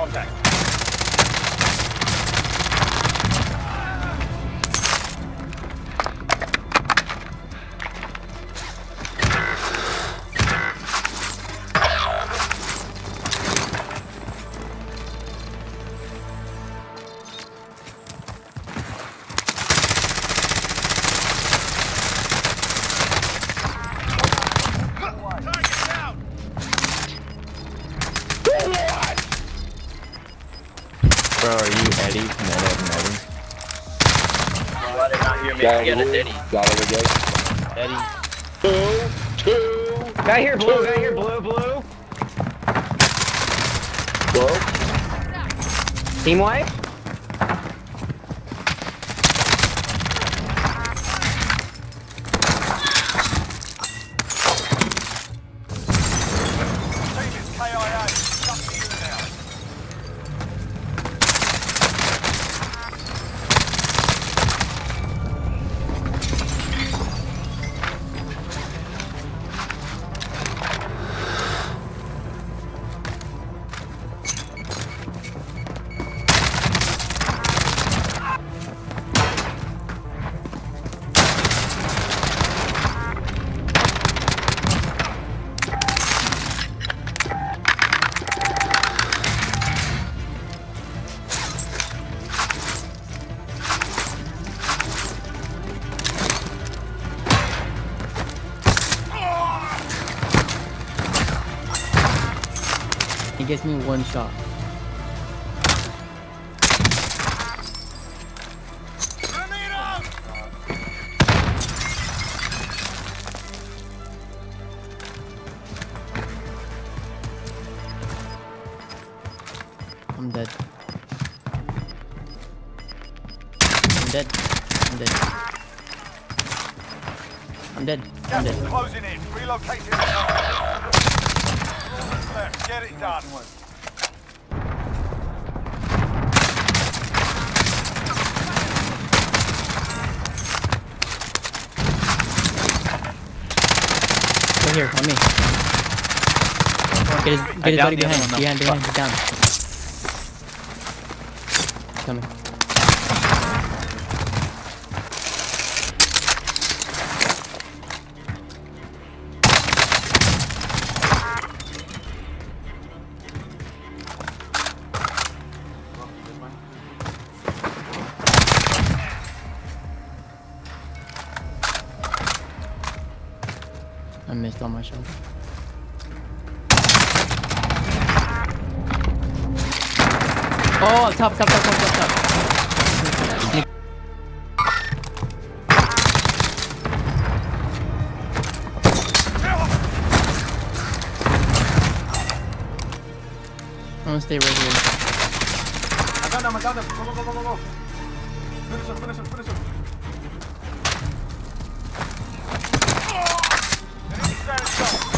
contact. Bro, are you Eddie? Meta. Why they not hear me? Get it, Eddie. Got it again. Eddie. Two. Guy here, blue. Guy here, blue. Whoa. Team wipe. Team is KIA. It's up to you now. He gives me one shot. I'm dead. I'm dead. Gas is closing in. Relocating the target. Left. Get it done. Right here, on me. Get his buddy behind, he's down. Coming. I missed all my shots. Oh, top. I'm gonna stay right here. I got them. Go. Finish him. Enemy standing strong.